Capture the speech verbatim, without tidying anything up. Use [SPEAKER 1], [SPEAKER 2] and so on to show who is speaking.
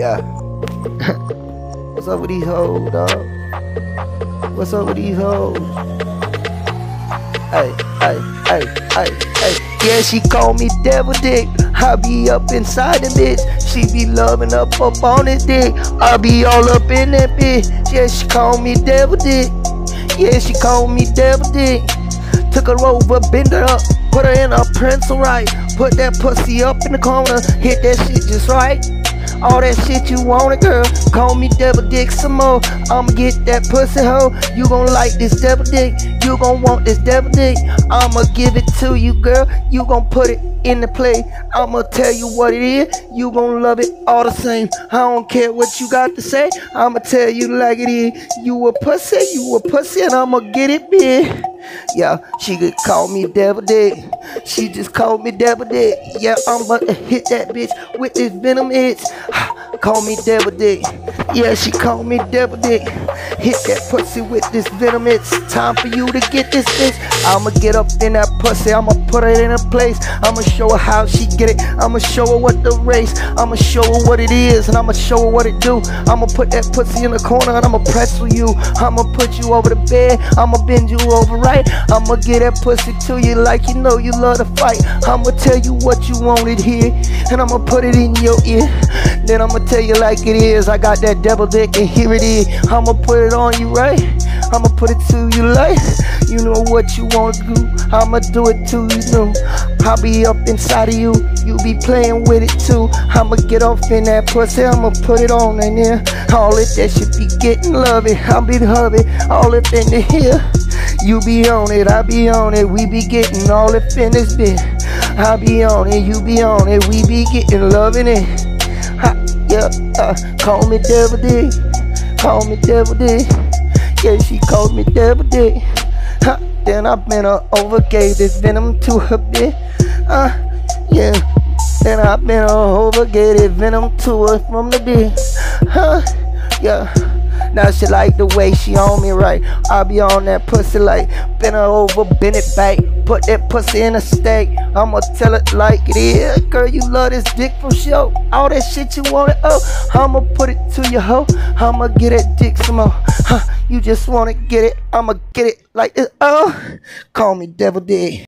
[SPEAKER 1] Yeah. What's up with these hoes, dog? What's up with these hoes? Hey, hey, hey, hey, hey. Yeah, she call me devil dick. I be up inside the bitch. She be loving up up on it dick. I be all up in that bitch. Yeah, she call me devil dick. Yeah, she call me devil dick. Took her over, bend her up, put her in a pencil right. Put that pussy up in the corner, hit that shit just right. All that shit you wanted, girl. Call me devil dick some more. I'ma get that pussy hoe. You gon' like this devil dick. You gon' want this devil dick. I'ma give it to you, girl. You gon' put it in the play. I'ma tell you what it is. You gon' love it all the same. I don't care what you got to say. I'ma tell you like it is. You a pussy, you a pussy, and I'ma get it big. Yeah, she could call me devil dick. She just called me devil dick. Yeah, I'm about to hit that bitch with this venom itch. Call me devil dick. Yeah, she called me devil dick. Hit that pussy with this venom itch. Time for you to get this bitch. I'ma get up in that pussy. I'ma put her in a place. I'ma show her how she get it. I'ma show her what the race. I'ma show her what it is, and I'ma show her what it do. I'ma put that pussy in the corner, and I'ma press for you. I'ma put you over the bed. I'ma bend you over right. I'ma get that pussy to you like you know you love to fight. I'ma tell you what you wanted here, and I'ma put it in your ear. Then I'ma tell you like it is. I got that devil dick, and here it is. I'ma put it on you right. I'ma put it to you like you know what you wanna do. I'ma do it to you know. I'll be up inside of you. You be playing with it too. I'ma get off in that pussy. I'ma put it on in there. All it that should be getting loving. I'll be the hubby. All up in the here. You be on it, I be on it, we be getting all up in this bit. I be on it, you be on it, we be getting loving it. Ha, yeah, uh, call me devil dick, call me devil dick. Yeah, she called me devil dick. Ha, then I been her over, gave this venom to her bit. Uh, yeah, then I been her over, gave this venom to her from the dick. Huh, yeah. Now she like the way she on me right. I be on that pussy like bend her over, bend it back. Put that pussy in a steak. I'ma tell it like it is. Girl, you love this dick for sure. All that shit you wanted, oh, I'ma put it to your hoe. I'ma get that dick some more. Huh, you just wanna get it, I'ma get it like this, oh. Call me devil dick.